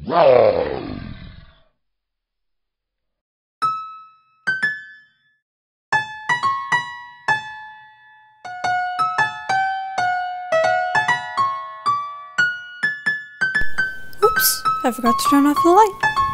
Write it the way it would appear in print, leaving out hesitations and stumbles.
Oops, I forgot to turn off the light.